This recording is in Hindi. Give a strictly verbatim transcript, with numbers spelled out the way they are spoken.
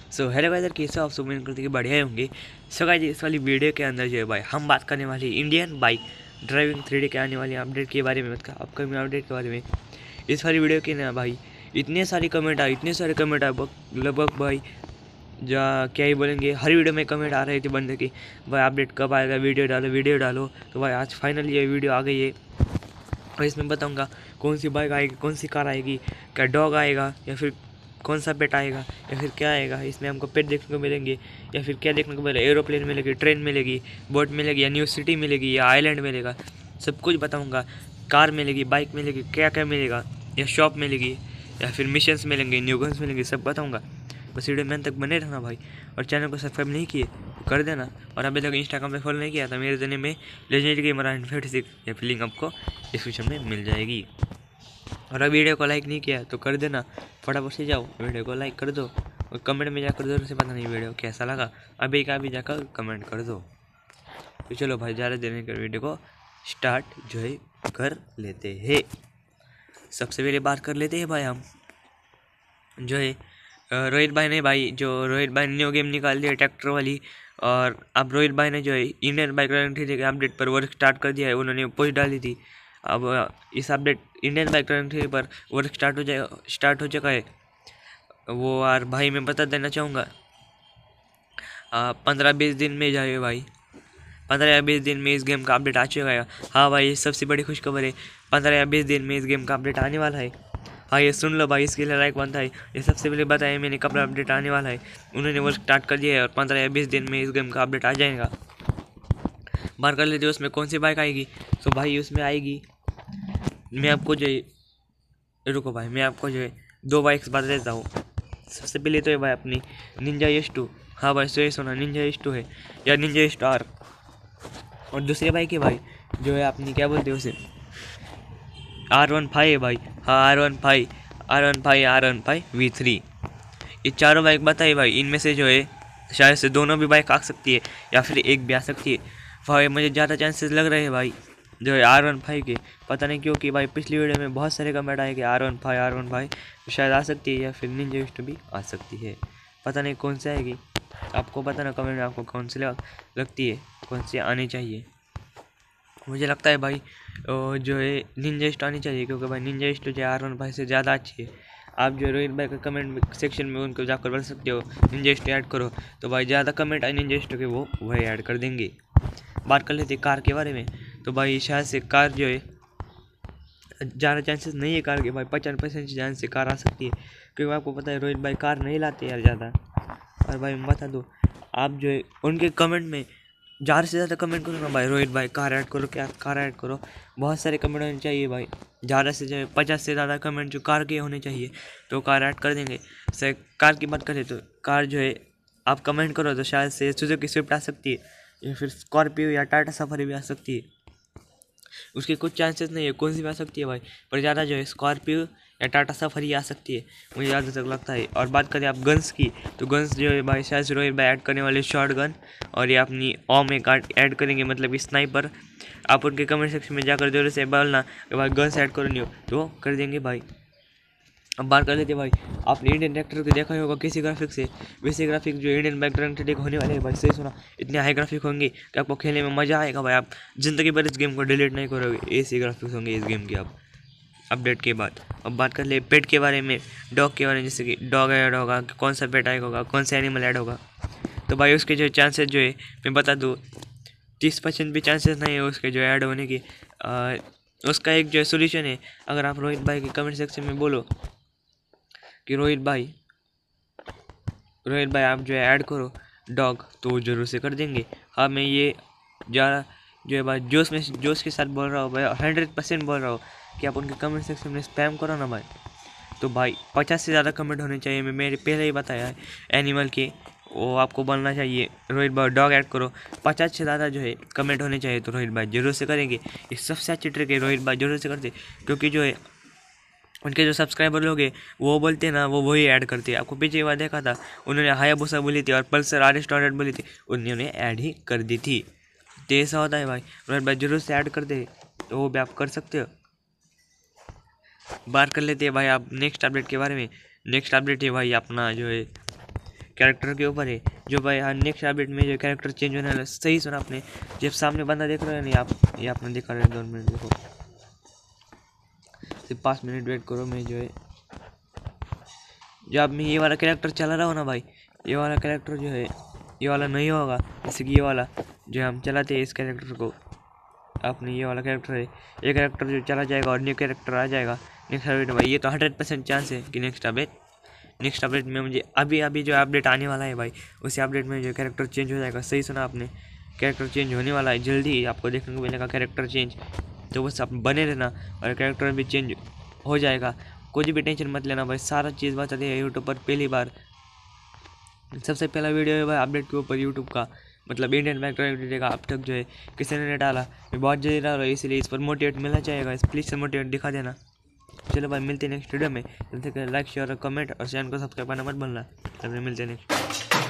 सो हेलो गाइस, कैसे आप सब उम्मीद करते हैं कि बढ़िया होंगे। सो गाइस, इस वाली वीडियो के अंदर जो है भाई हम बात करने वाले Indian bike driving three D के आने वाली अपडेट के बारे में, मतलब अपकमिंग अपडेट के बारे में। इस वाली वीडियो के ना भाई इतने सारे कमेंट आए, इतने सारे कमेंट आए लगभग भाई जा क्या ही बोलेंगे, हर वीडियो में कमेंट आ रहे थे बंदे की भाई अपडेट कब आएगा, वीडियो डालो वीडियो डालो। तो भाई आज फाइनली ये वीडियो आ गई है और इसमें बताऊंगा कौन सी बाइक आएगी, कौन सी कार आएगी, क्या डॉग आएगा या फिर कौन सा पेट आएगा या फिर क्या आएगा। इसमें हमको पेट देखने को मिलेंगे या फिर क्या देखने को मिलेगा, एरोप्लेन मिलेगी, ट्रेन मिलेगी, बोट मिलेगी या न्यू सिटी मिलेगी या आइलैंड मिलेगा, सब कुछ बताऊंगा। कार मिलेगी, बाइक मिलेगी, क्या क्या मिलेगा, या शॉप मिलेगी या फिर मिशंस मिलेंगे, न्यू गन्स मिलेंगे, सब बताऊँगा। बस वीडियो में तक बने रहना भाई। और चैनल को सब्सक्राइब नहीं किए तो कर देना, और अभी तक इंस्टाग्राम पे फॉलो नहीं किया तो मेरे जने में लेजेंडरी गेमर फिफ्टी सिक्स या फिर लिंक आपको डिस्क्रिप्शन में मिल जाएगी। और अभी वीडियो को लाइक नहीं किया तो कर देना, फटाफट से जाओ वीडियो को लाइक कर दो और कमेंट में जाकर जरूर से पता नहीं वीडियो कैसा लगा, अभी का भी जाकर कमेंट कर दो। तो चलो भाई, ज़्यादा देने कर वीडियो को स्टार्ट जो है कर लेते हैं। सबसे पहले बात कर लेते हैं भाई हम जो है रोहित भाई ने भाई जो रोहित भाई ने न्यू गेम निकाल दिया ट्रैक्टर वाली, और अब रोहित भाई ने जो है इंडियन बाइक रैंकिंग के अपडेट पर वर्क स्टार्ट कर दिया है। उन्होंने पोस्ट डाली थी, अब इस अपडेट इंडियन बाइक रैंकिंग पर वर्क स्टार्ट हो जाएगा स्टार्ट हो चुका है वो। यार भाई मैं बता देना चाहूँगा पंद्रह बीस दिन में जाए भाई, पंद्रह या बीस दिन में इस गेम का अपडेट आ चुका है। हाँ भाई, सबसे बड़ी खुशखबर है, पंद्रह या बीस दिन में इस गेम का अपडेट आने वाला है। हाँ ये सुन लो भाई, इसके लिए लाइक बनता है। ये सबसे पहले बताया मैंने कब अपडेट आने वाला है, उन्होंने वर्क स्टार्ट कर दिया है और पंद्रह या बीस दिन में इस गेम का अपडेट आ जाएगा। बात कर लेते हैं उसमें कौन सी बाइक आएगी। तो भाई उसमें आएगी, मैं आपको जो है रुको भाई मैं आपको जो है दो बाइक्स बता देता हूँ। सबसे पहले तो है भाई अपनी निंजा एस टू। हाँ भाई सही सुना, निंजा एस टू है या निंजा स्टार। और दूसरी बाइक है भाई जो है अपनी क्या बोलते हैं उसे, आर वन फाइव है भाई। हाँ R one five R one five R one five V three, ये चारों बाइक बताई भाई। इनमें से जो है शायद से दोनों भी बाइक आ सकती है या फिर एक भी आ सकती है भाई। मुझे ज़्यादा चांसेस लग रहे हैं भाई जो है आर वन फाइव के। पता नहीं क्यों कि भाई पिछली वीडियो में बहुत सारे कमेंट आए कि R one five R one five शायद आ सकती है या फिर निंजा एस टू भी आ सकती है। पता नहीं कौन सी आएगी, आपको पता ना कमेंट में आपको कौन सी लगती है, कौन सी आनी चाहिए। मुझे लगता है भाई जो है निंजा एस टू आनी चाहिए, क्योंकि भाई निंजा एस टू जो आर वन फाइव से ज़्यादा अच्छी है। आप जो रोहित भाई का कमेंट सेक्शन में उनको जाकर बोल सकते हो निंजा एस टू ऐड करो, तो भाई ज़्यादा कमेंट आए निंजा एस टू के वो वही ऐड कर देंगे। बात कर लेते कार के बारे में। तो भाई शायद से कार जो है ज़्यादा चांसेस नहीं है कार के भाई, पचास परसेंट चांस से कार आ सकती है, क्योंकि आपको पता है रोहित भाई कार नहीं लाते यार ज़्यादा। और भाई मैं बता दूँ, आप जो है उनके कमेंट में ज़्यादा से ज़्यादा कमेंट करो ना भाई, रोहित भाई कार ऐड करो, क्या कार ऐड करो। बहुत सारे कमेंट होने चाहिए भाई, ज़्यादा से ज़्यादा पचास से ज़्यादा कमेंट जो कार के होने चाहिए तो कार ऐड कर देंगे। से कार की बात करें तो कार जो है आप कमेंट करो तो शायद से सुजुकी स्विफ्ट आ सकती है या फिर स्कॉर्पियो या टाटा सफारी भी आ सकती है। उसके कुछ चांसेस नहीं है कौन सी भी आ सकती है भाई, पर ज़्यादा जो है स्कॉर्पियो या टाटा सफारी आ सकती है, मुझे ज़्यादा तक लगता है। और बात करें आप गन्स की, तो गन्स जो है भाई शायद रोहित भाई ऐड करने वाले शॉर्ट गन, और ये अपनी ओम में कार्ड ऐड करेंगे, मतलब कि स्नाइपर। आप उनके कमेंट सेक्शन में जाकर जरूर से बोलना कि भाई गन्स ऐड करो नहीं हो तो कर देंगे भाई। अब बात कर लेते भाई, आपने इंडियन ट्रैक्टर को देखा ही होगा किसी ग्राफिक से, वैसे ग्राफिक जो इंडियन बाइक ट्रैक्टर होने वाले हैं भाई। सही सुना, इतने हाई ग्राफिक होंगे कि आपको खेलने में मज़ा आएगा भाई, आप ज़िंदगी भर इस गेम को डिलीट नहीं करोगे, ऐसे ग्राफिक्स होंगे इस गेम के आप अपडेट के बाद। अब बात कर ले पेट के बारे में, डॉग के बारे में, जैसे कि डॉग ऐड होगा, कौन सा पेट ऐड होगा, कौन सा एनिमल ऐड होगा। तो भाई उसके जो चांसेस जो है मैं बता दूँ, तीस परसेंट भी चांसेस नहीं है उसके जो ऐड होने की। आ, उसका एक जो सोल्यूशन है, अगर आप रोहित भाई के कमेंट सेक्शन में बोलो कि रोहित भाई रोहित भाई आप जो है ऐड करो डॉग, तो जरूर से कर देंगे। हाँ मैं ये ज़्यादा जो है भाई जोश में जोश के साथ बोल रहा हूँ भाई, हंड्रेड परसेंट बोल रहा हूँ कि आप उनके कमेंट सेक्शन में स्पैम करो ना भाई। तो भाई पचास से ज़्यादा कमेंट होने चाहिए, मैं मेरे पहले ही बताया है एनिमल के, वो आपको बोलना चाहिए रोहित भाई डॉग ऐड करो। पचास से ज़्यादा जो है कमेंट होने चाहिए तो रोहित भाई जरूर से करेंगे। ये सबसे अच्छी ट्रिक है, रोहित भाई जरूर से करते, क्योंकि जो है उनके जो सब्सक्राइबर लोग हैं वो बोलते हैं ना, वो वही ऐड करते हैं। आपको पीछे बार देखा था, उन्होंने हायाबुसा बोली थी और पल्सर आर एस हंड्रेड बोली थी, उन्होंने ऐड ही कर दी थी। तो ऐसा होता है भाई, रोहित भाई जरूर से ऐड कर दे तो वो भी आप कर सकते हो। बात कर लेते हैं भाई आप नेक्स्ट अपडेट के बारे में। नेक्स्ट अपडेट है भाई अपना जो है कैरेक्टर के ऊपर है। जो भाई हाँ नेक्स्ट अपडेट में जो कैरेक्टर चेंज होने वाला, सही सुना आपने। जब सामने बंदा देख रहे हो नहीं आप, ये आपने देखा रहे दो मिनट देखो, सिर्फ पाँच मिनट वेट करो। मैं जो है जब मैं ये वाला कैरेक्टर चला रहा हूँ ना भाई, ये वाला कैरेक्टर जो है ये वाला नहीं होगा, जैसे कि ये वाला जो हम चलाते हैं इस कैरेक्टर को, अपने ये वाला कैरेक्टर है, ये कैरेक्टर जो चला जाएगा और न्यू कैरेक्टर आ जाएगा नेक्स्ट अपडेट भाई। ये तो हंड्रेड परसेंट चांस है कि नेक्स्ट अपडेट नेक्स्ट अपडेट में मुझे अभी अभी जो अपडेट आने वाला है भाई, उसी अपडेट में जो कैरेक्टर चेंज हो जाएगा। सही सुना आपने, कैरेक्टर चेंज होने वाला है जल्दी ही, आपको देखने को मिलेगा कैरेक्टर चेंज। तो बस आप बने रहना और कैरेक्टर भी चेंज हो जाएगा, कोई भी टेंशन मत लेना भाई। सारा चीज़ बता दिया यूट्यूब पर पहली बार, सबसे पहला वीडियो है भाई अपडेट के ऊपर यूट्यूब का, मतलब इंडियन बैंक का अब तक जो है किसी ने नहीं डाला। मैं बहुत जल्दी डाल रहा हूँ, इसलिए इस पर मोटिवेट मिलना चाहिएगा, इस प्लीज़ से मोटिवेट दिखा देना। चलो भाई मिलते हैं नेक्स्ट वीडियो में, जब तक लाइक शेयर और कमेंट और चैनल को सब्सक्राइब करना मत भूलना। तब मिलते हैं नेक्स्ट।